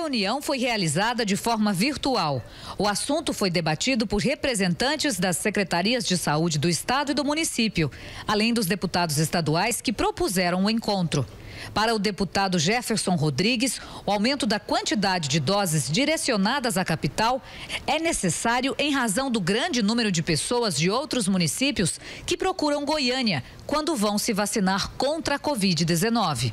reunião foi realizada de forma virtual. O assunto foi debatido por representantes das secretarias de saúde do estado e do município, além dos deputados estaduais que propuseram o encontro. Para o deputado Jefferson Rodrigues, o aumento da quantidade de doses direcionadas à capital é necessário em razão do grande número de pessoas de outros municípios que procuram Goiânia quando vão se vacinar contra a Covid-19.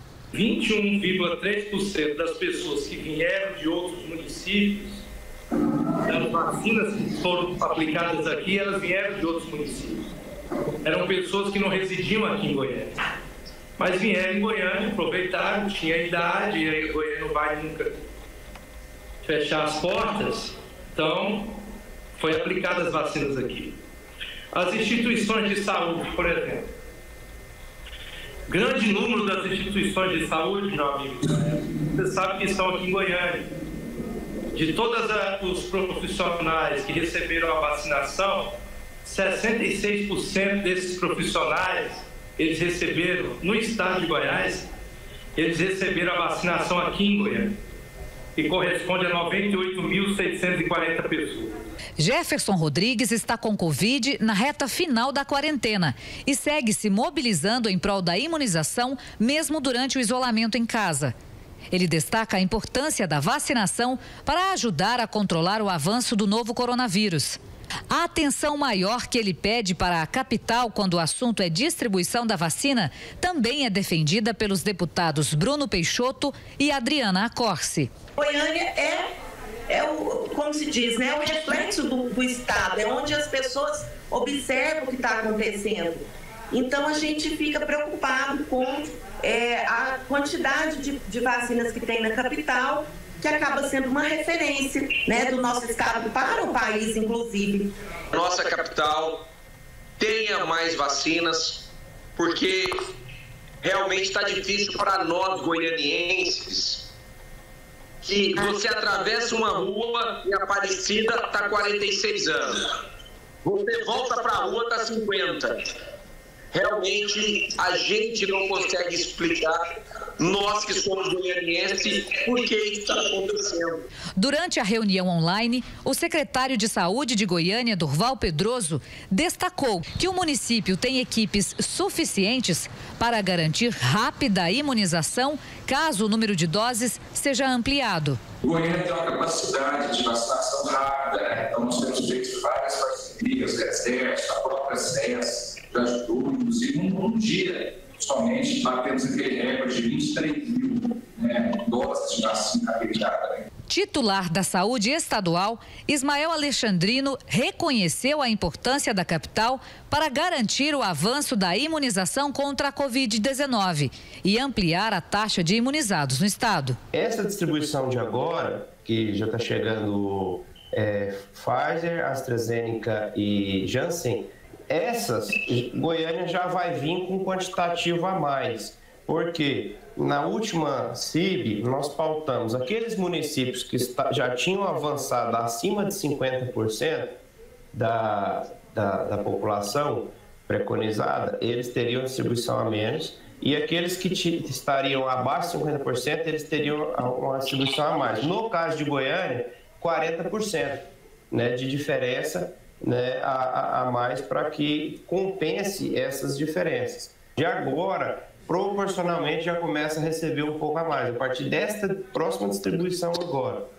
21,3% das pessoas que vieram de outros municípios, das vacinas que foram aplicadas aqui, elas vieram de outros municípios. Eram pessoas que não residiam aqui em Goiânia, mas vieram em Goiânia, aproveitaram, tinha idade, e aí Goiânia não vai nunca fechar as portas, então foi aplicadas as vacinas aqui. As instituições de saúde, por exemplo, grande número das instituições de saúde, meu amigo, você sabe que estão aqui em Goiânia. De todos os profissionais que receberam a vacinação, 66% desses profissionais, eles receberam, no estado de Goiás, eles receberam a vacinação aqui em Goiânia, que corresponde a 98.640 pessoas. Jefferson Rodrigues está com Covid na reta final da quarentena e segue se mobilizando em prol da imunização, mesmo durante o isolamento em casa. Ele destaca a importância da vacinação para ajudar a controlar o avanço do novo coronavírus. A atenção maior que ele pede para a capital quando o assunto é distribuição da vacina também é defendida pelos deputados Bruno Peixoto e Adriana Accorsi. Goiânia como se diz, né, o reflexo do Estado, é onde as pessoas observam o que está acontecendo. Então, a gente fica preocupado com a quantidade de vacinas que tem na capital, que acaba sendo uma referência, né, do nosso estado para o país, inclusive. Nossa capital tenha mais vacinas, porque realmente está difícil para nós goianienses, que você atravessa uma rua em Aparecida, está 46 anos. Você volta para a rua, está 50. Realmente, a gente não consegue explicar, nós que somos goianienses, por que isso está acontecendo. Durante a reunião online, o secretário de Saúde de Goiânia, Durval Pedroso, destacou que o município tem equipes suficientes para garantir rápida imunização, caso o número de doses seja ampliado. Goiânia tem uma capacidade de vacinação rápida, né? Então nós temos feito várias parcerias, a própria SES, já ajudou, inclusive um dia somente batemos aquele recorde de 23 mil doses de vacina aplicada. Né? Titular da Saúde Estadual, Ismael Alexandrino reconheceu a importância da capital para garantir o avanço da imunização contra a Covid-19 e ampliar a taxa de imunizados no estado. Essa distribuição de agora, que já está chegando Pfizer, AstraZeneca e Janssen, essas, Goiânia já vai vir com quantitativo a mais, porque na última CIB nós pautamos aqueles municípios que já tinham avançado acima de 50% da população preconizada, eles teriam distribuição a menos, e aqueles que estariam abaixo de 50%, eles teriam uma distribuição a mais. No caso de Goiânia, 40%, né, de diferença, né, a mais, para que compense essas diferenças. De agora, proporcionalmente, já começa a receber um pouco a mais, a partir desta próxima distribuição agora.